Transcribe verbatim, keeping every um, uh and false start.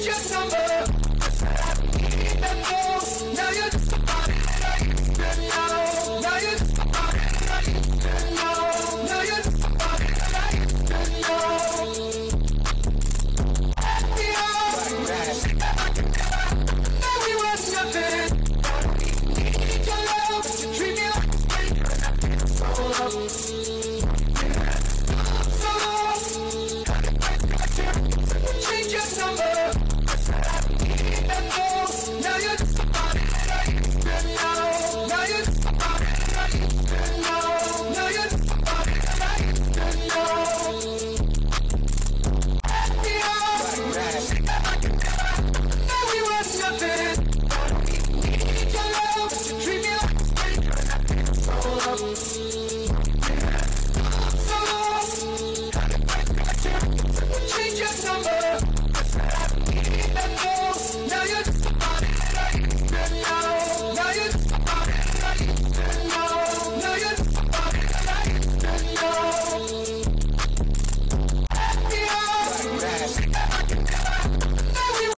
Change your number. That goes. Now you're just somebody that I used to know. Now you're just somebody that I used to know. Now you're just somebody that I used to know. We are. Now we want nothing. Need your love, but you treat me like a stranger, and I feel so loved. So lost. Change your number. That goes. Now you're just somebody that I used to know. Now you're just somebody that I used to know. Now you're just somebody that I used to know. We are. Now we want nothing. Need your love, but you treat me like a stranger, and I feel so loved.